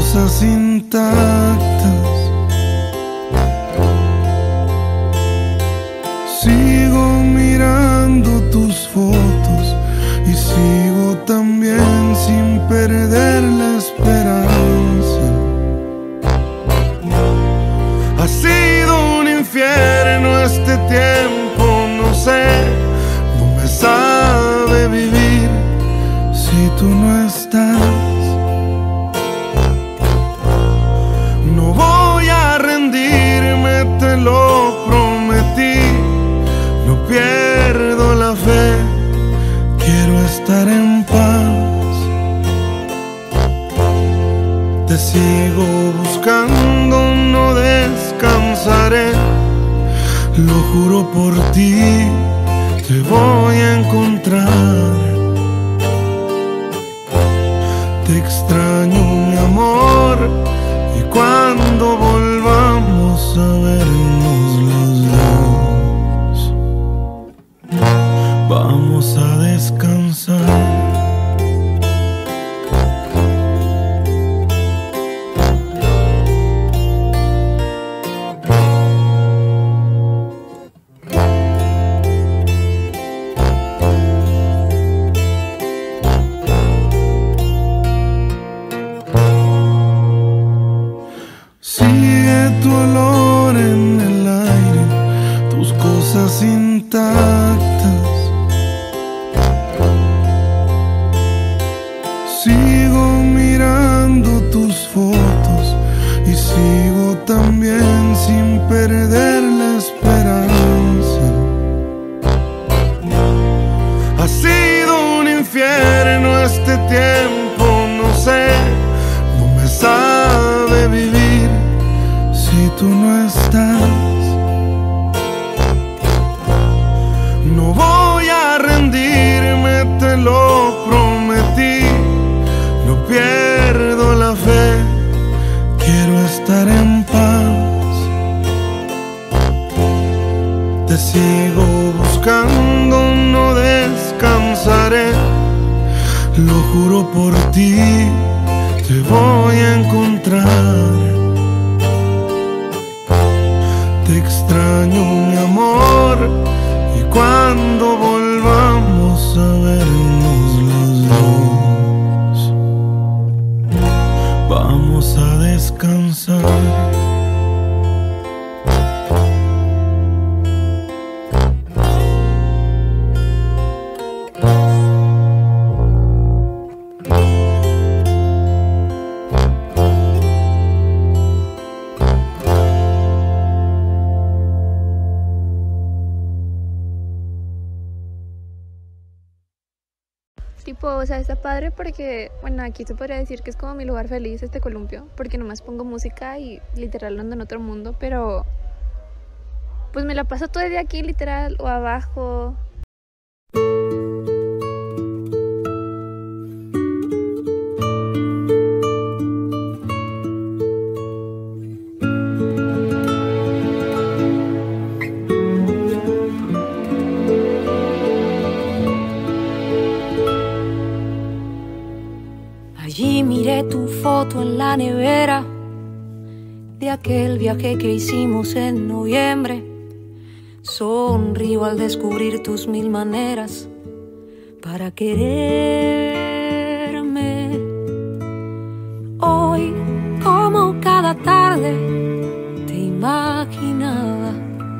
cosas intactas. Sigo mirando tus fotos y sigo también sin perder la esperanza. Ha sido un infierno este tiempo, no sé, no me sabe vivir si tú no estás. No voy a rendirme, te lo prometí. No pierdo la fe, quiero estar en paz. Te sigo buscando, no descansaré. Lo juro por ti, te voy a encontrar. Te extraño, mi amor, y cuando volvamos a vernos los dos, vamos a descansar. Sigue tu olor en el aire, tus cosas intactas. Sigo mirando tus fotos y sigo también sin perder la esperanza. Ha sido un infierno este tiempo, no sé, no me sabe vivir si tú no estás. No voy a rendirme, te lo prometí. No pierdo la fe, quiero estar en paz. Te sigo buscando, no descansaré. Lo juro por ti, te voy a encontrar. Te extraño, mi amor, y cuando volvamos a vernos los dos, vamos a descansar. Tipo, o sea, está padre porque, bueno, aquí se podría decir que es como mi lugar feliz, este columpio, porque nomás pongo música y literal ando en otro mundo, pero pues me la paso todo el día aquí literal o abajo. Allí miré tu foto en la nevera de aquel viaje que hicimos en noviembre. Sonrío al descubrir tus mil maneras para quererme. Hoy, como cada tarde, te imaginaba.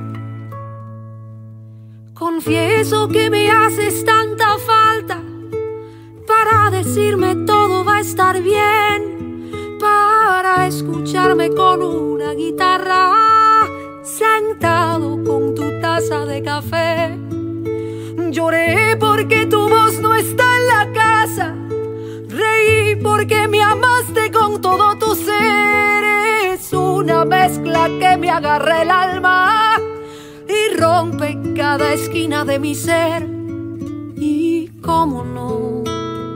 Confieso que me haces tanta falta para decirme todo va a estar bien, para escucharme con una guitarra, sentado con tu taza de café. Lloré porque tu voz no está en la casa, reí porque me amaste con todo tu ser. Es una mezcla que me agarra el alma y rompe cada esquina de mi ser. Y cómo no,